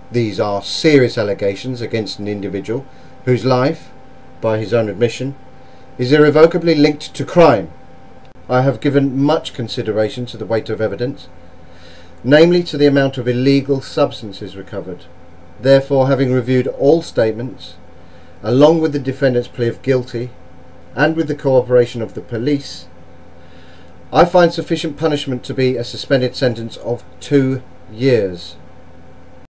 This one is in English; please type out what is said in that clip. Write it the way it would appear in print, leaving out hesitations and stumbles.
these are serious allegations against an individual whose life, by his own admission, is irrevocably linked to crime, I have given much consideration to the weight of evidence, namely to the amount of illegal substances recovered. Therefore, having reviewed all statements, along with the defendant's plea of guilty, and with the cooperation of the police, I find sufficient punishment to be a suspended sentence of 2 years